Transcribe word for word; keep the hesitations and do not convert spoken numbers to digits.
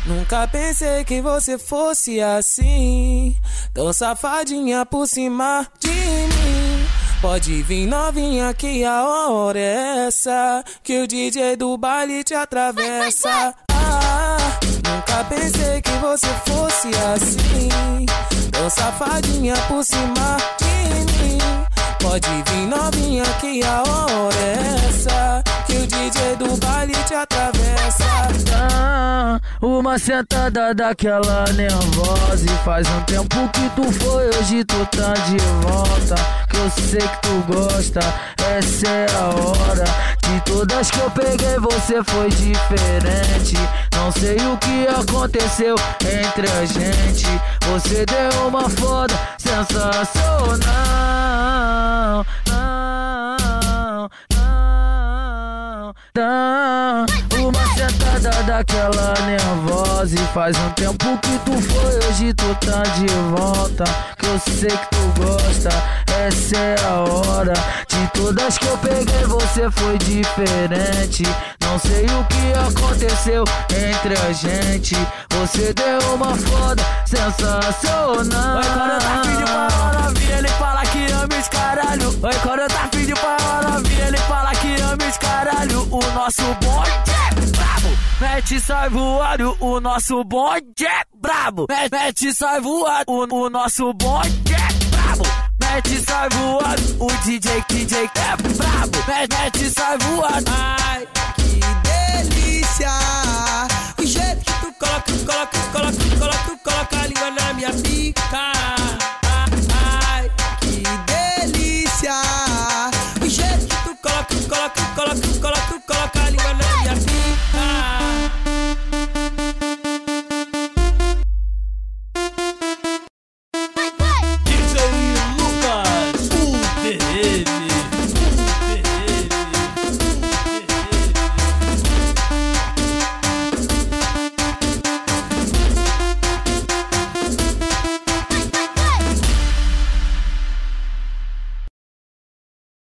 Nunca pensei que você fosse assim, tão safadinha por cima de mim. Pode vir novinha que a hora é essa, que o D J do baile te atravessa. Ah, nunca pensei que você fosse assim, tão safadinha por cima de mim. Pode vir novinha que a hora é essa, que o D J do baile te atravessa. Ah, uma sentada daquela nervosa, e faz um tempo que tu foi, hoje tu tá de volta. Que eu sei que tu gosta, essa é a hora. De todas que eu peguei você foi diferente. Não sei o que aconteceu entre a gente. Você deu uma foda sensacional. Não, não, não. Uma sentada daquela nervosa, e faz um tempo que tu foi, hoje tu tá de volta. Que eu sei que tu gosta, essa é a hora. De todas que eu peguei você foi diferente. Não sei o que aconteceu entre a gente. Você deu uma foda sensacional. Oi, quando tá filho pra novinha, ele fala que ama os caralho. Oi, quando tá filho pra novinha, ele fala que ama os caralho. O nosso bonde é brabo, mete sai voado. O nosso bonde é brabo, mete sai voado. O, o nosso bonde é brabo, mete sai voado. O D J, D J é brabo, mete sai voado. Ai, que delícia!